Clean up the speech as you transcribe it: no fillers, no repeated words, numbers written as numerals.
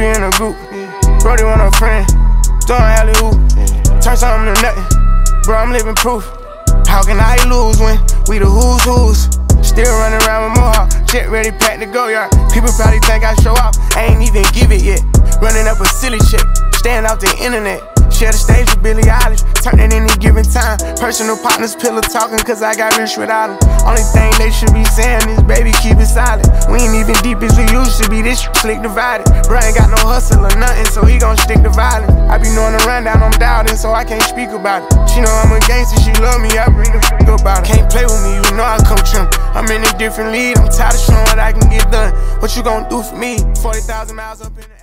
be in a group. Brody want a friend, throwing alley-oop. Turn something to nothing, bro, I'm living proof. How can I lose when we the who's? Still running around with Mohawk, shit ready, packed to go yard. People probably think I show off, I ain't even give it yet. Running up a silly shit, staying off the internet. Share the stage with Billie Eilish, turn it any given time. Personal partners, pillow talking, cause I got rich without them. Only thing they should be saying is, baby, keep it silent. We ain't even deep as we used to be, this shit slick divided. Bro ain't got no hustle or nothing, so he gon' stick to violence. I be knowing the rundown, I'm doubting, so I can't speak about it. She know I'm a gangster, she love me, I bring the fuck about it. Can't play with me, you know I coach him. I'm in a different league, I'm tired of showing what I can get done. What you gon' do for me? 40,000 miles up in the